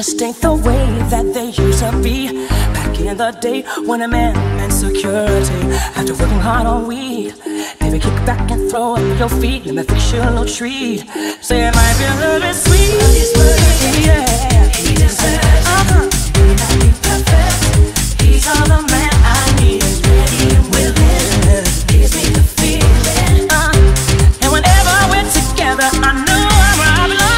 just ain't the way that they used to be. Back in the day when a man meant security. After working hard all week, baby, kick back and throw up your feet. Let me fix you a little treat. Say it might be a little bit sweet. Yeah, he deserves He may not be perfect. He's all the man I need. He's ready and willing. Gives me the feeling. And whenever we're together, I know I belong.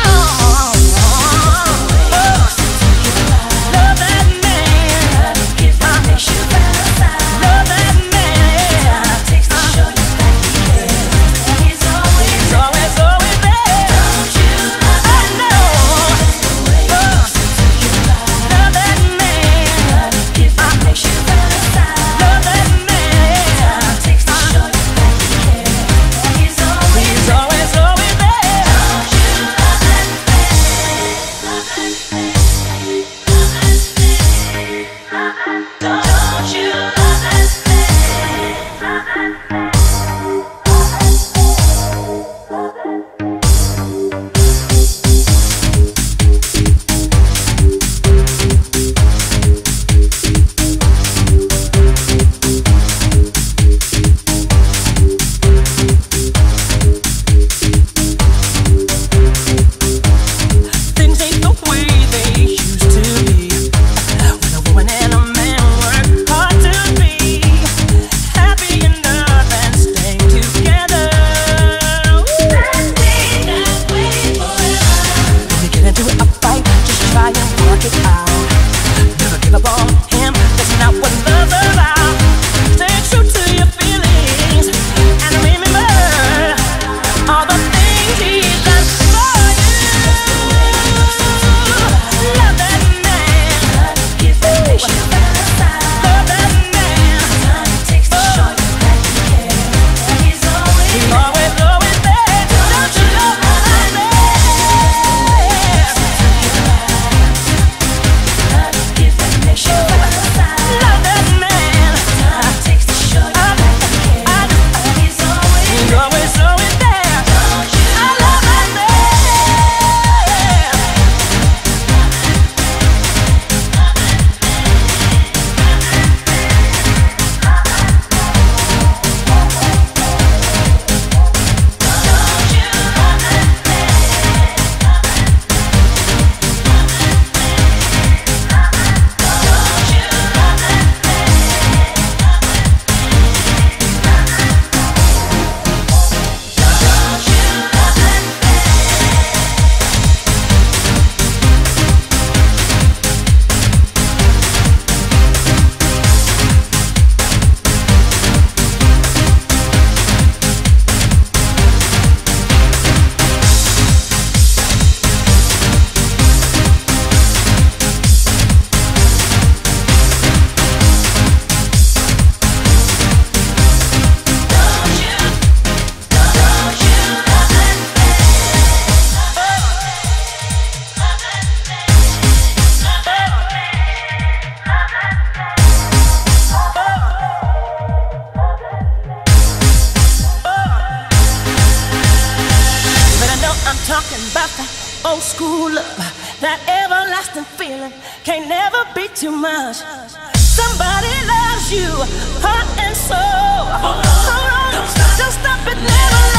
Talking about that old school love, that everlasting feeling can't never be too much. Somebody loves you, heart and soul. Hold on, don't stop it, never.